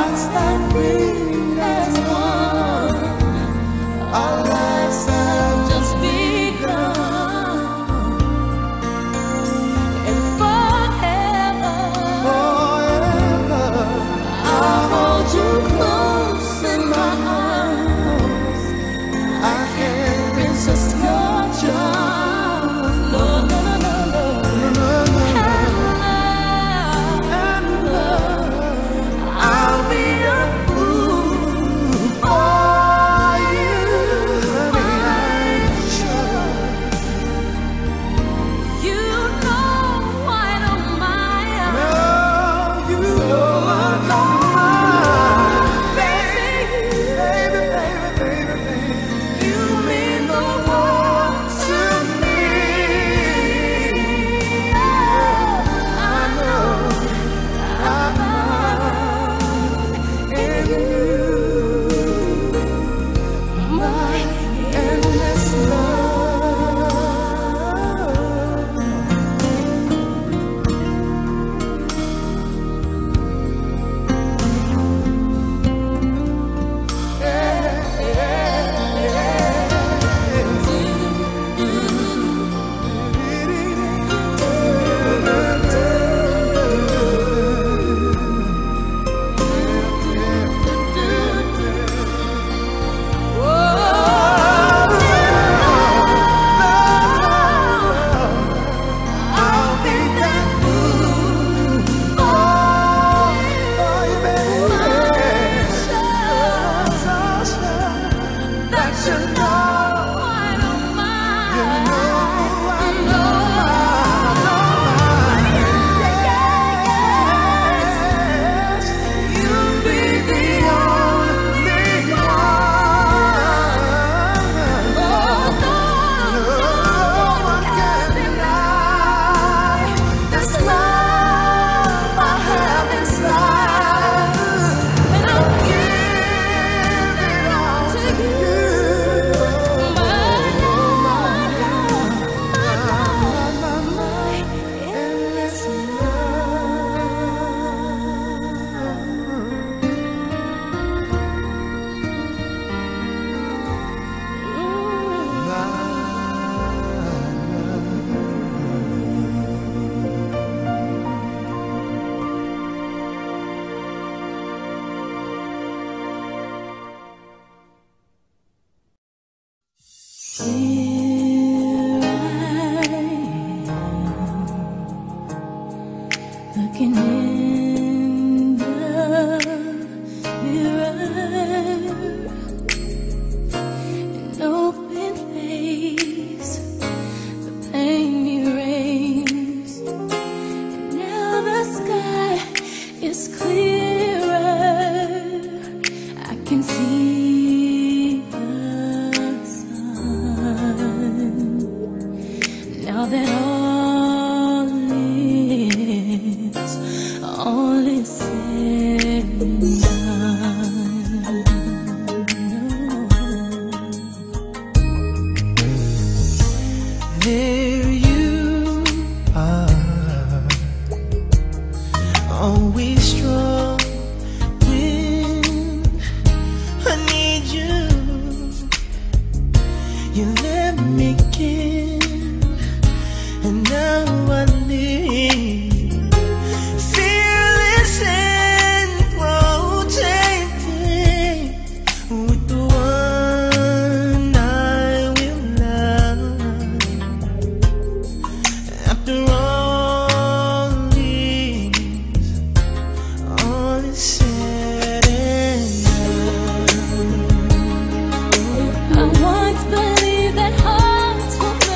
I once believed that hearts were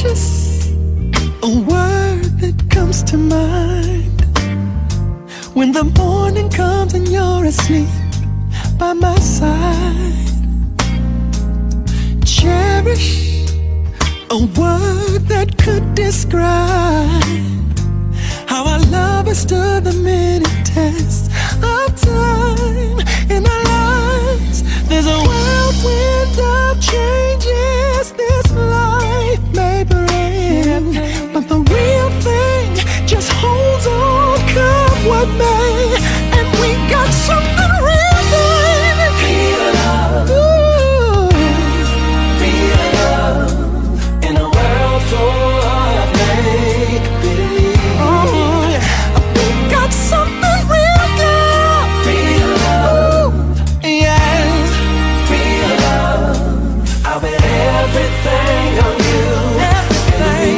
Precious, a word that comes to mind when the morning comes and you're asleep by my side. Cherish, a word that could describe how our love has stood the many tests of time in our lives. There's a whirlwind of changes this life may bring, but the real thing just holds on, come what may. And we got something real, baby. Real love. Ooh. Real love in a world full of make-believe. Oh, yeah. We got something real, girl. Real love. Ooh. Yes. Real love. I'll bet everything on you. Everything.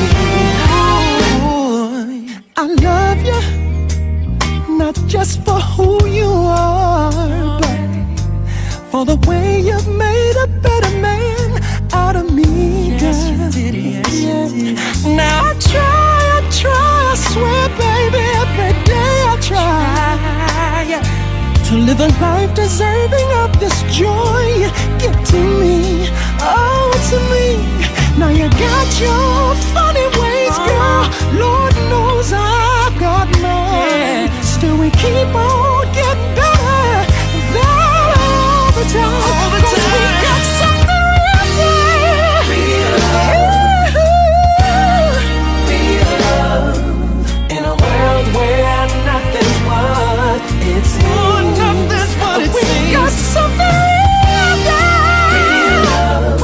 Ooh. I love you, not just for who you are, but for the way you've made a better man out of me. Yes, you did, yes, you did. Now I try, I swear, baby, every day I try to live a life deserving of this joy you give to me, oh, to me. Now you got your funny ways, girl, Lord knows I've got mine. Still we keep on getting better, better all the time. Cause we got something real, real love. Real love in a world where nothing's what it seems. Oh, nothing's what it seems. We got something real love.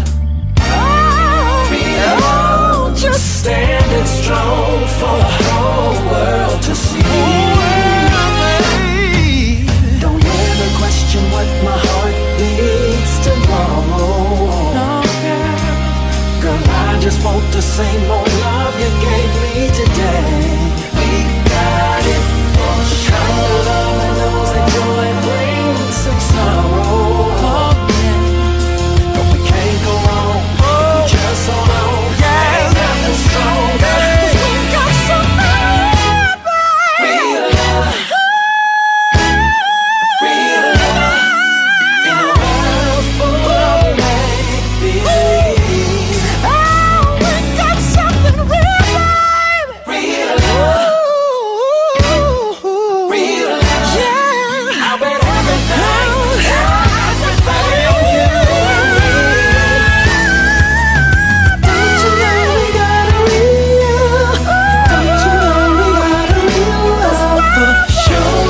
Real love. Just standing strong for the whole world to see. Don't ever question what my heart needs tomorrow. No, girl, I just want the same old love you gave me today. We got it for sure. Kind of love that knows that joy brings some sorrow. Oh, yeah. But we can't go wrong if we just hold on. Ain't nothing stronger. 'Cause we got something real love. Real love in a world full of make-believe. Oh, we got something real, baby. Real love. Ooh, real love. Yeah. I bet everything on you. Don't you know we got a real? Don't you know we got a real love for sure?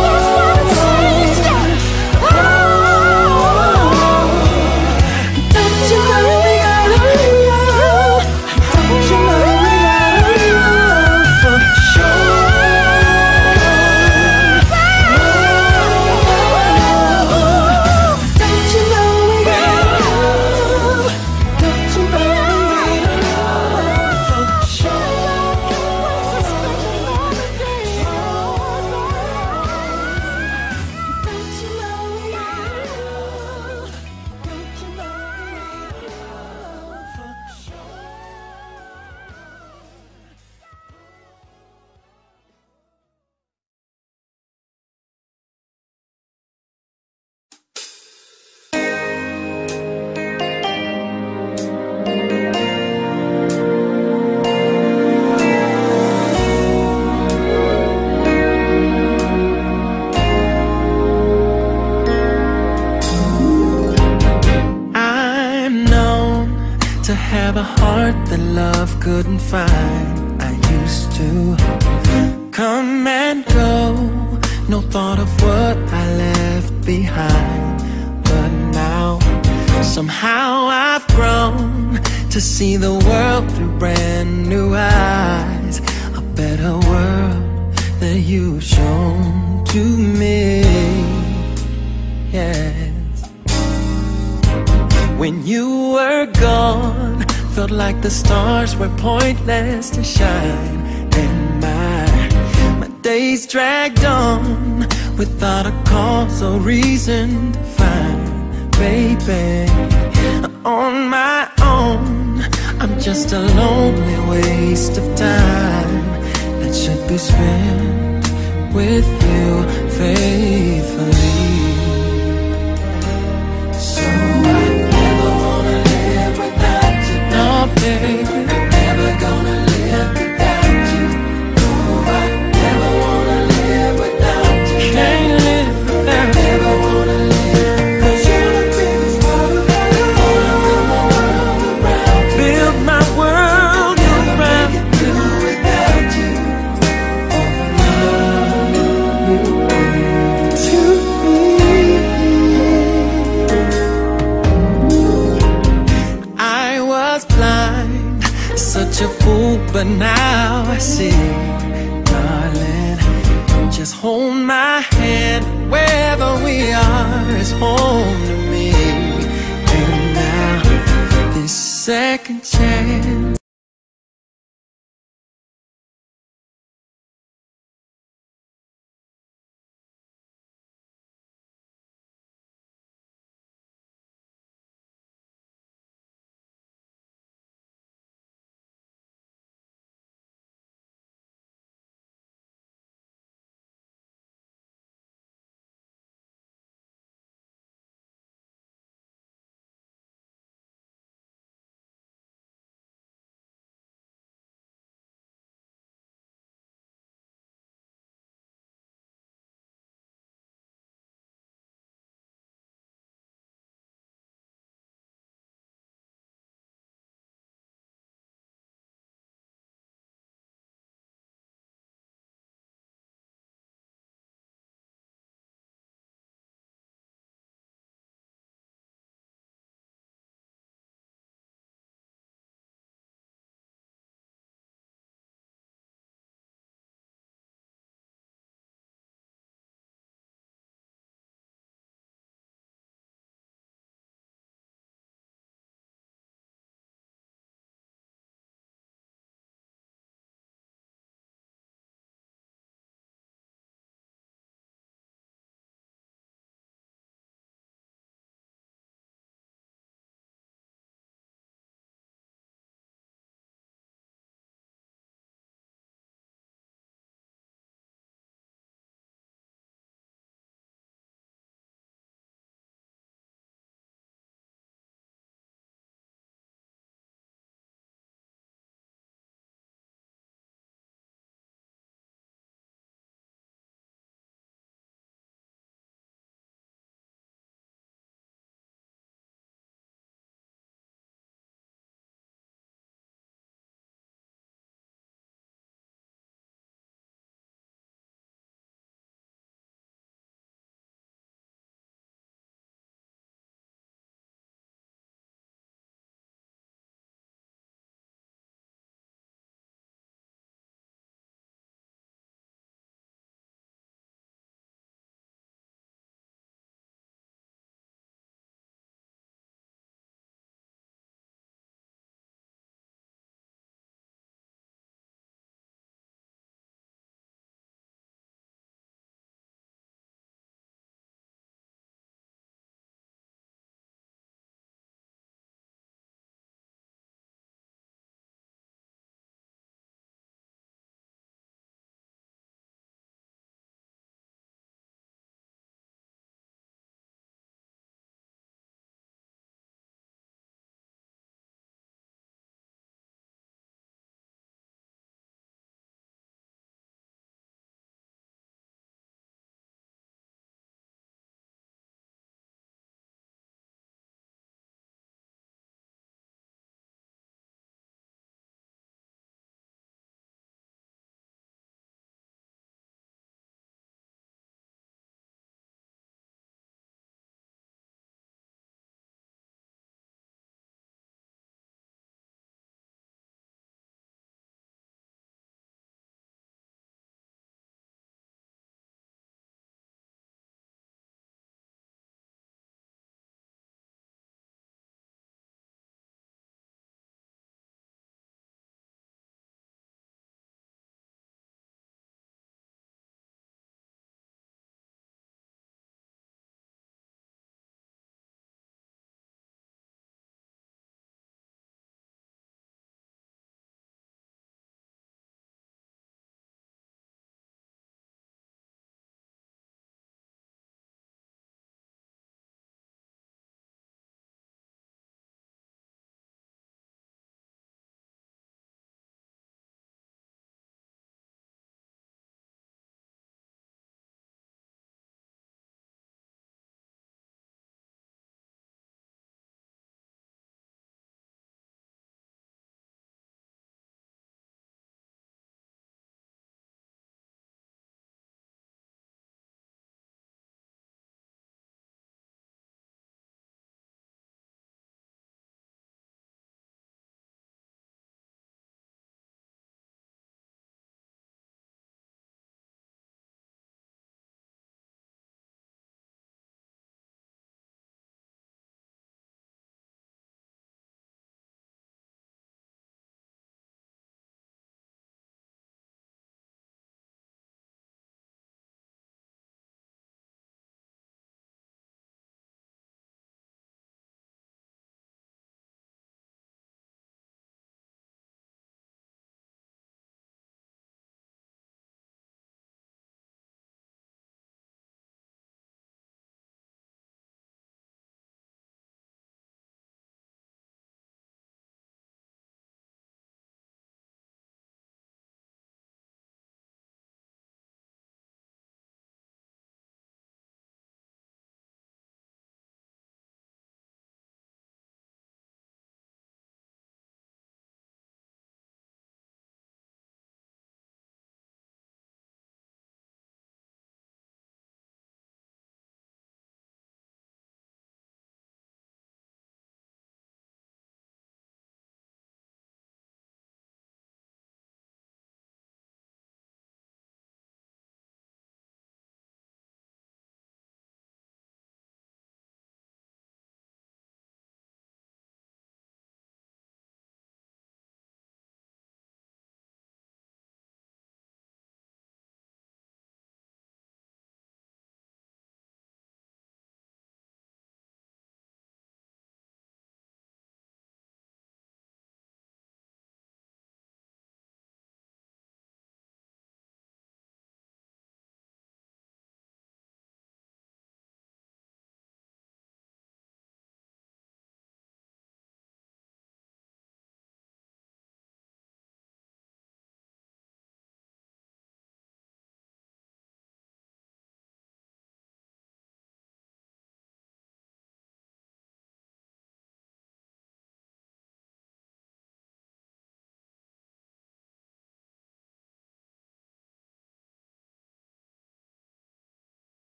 Don't you know we got a real? Don't you know we got a real love for sure? Don't you know we got a love? Don't you know we got a love for sure? Don't you know we got a love? Don't you know we got a love for sure? I'm known to have a heart that love couldn't find. I used to come and go, no thought of what I left behind. But now, somehow I've grown to see the world through brand new eyes. A better world that you've shown to me. Yes. When you were gone, felt like the stars were pointless to shine. And my days dragged on without a cause or reason to find. Baby, on my own, I'm just a lonely waste of time that should be spent with you faithfully. So I never wanna live without you. No, baby, never gonna live without you. No, I never wanna live without you. Can't live without you. Never wanna live, 'cause you're the biggest part of my life. Wanna build my world around you. Build my world around you. Through without you. All the love you bring to me. I was blind, such a fool, but now I see. Darling, just hold my hand. Wherever we are is home to me. And now this second chance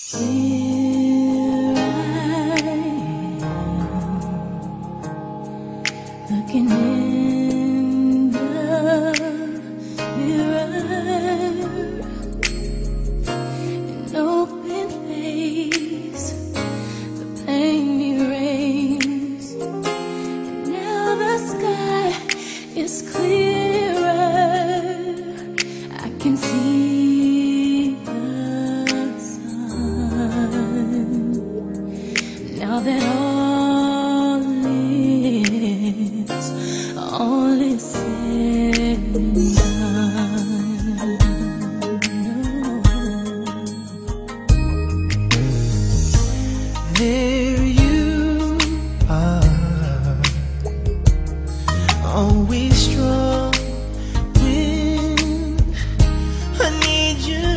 Here I am, looking in the mirror, an open face, the pain erased, and now the sky is clearer. I can see the sun, now that all is said and done. There you are, always strong when I need you.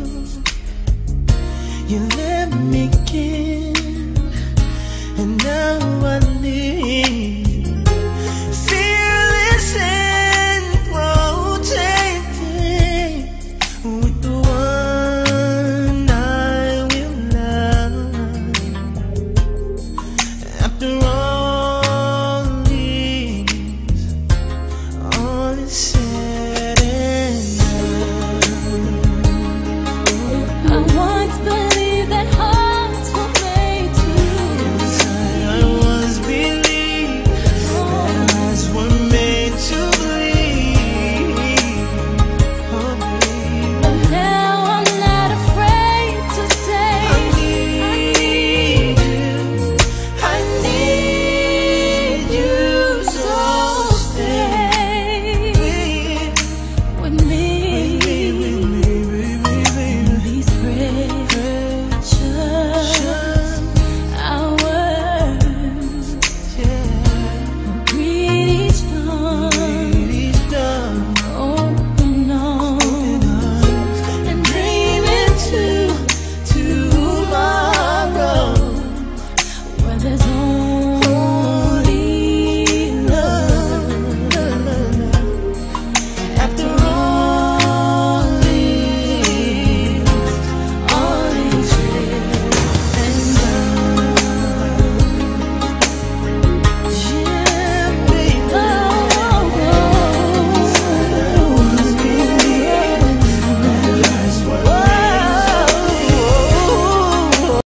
You let me give, and now I need, fearless and protected, with the one I will love. After all is said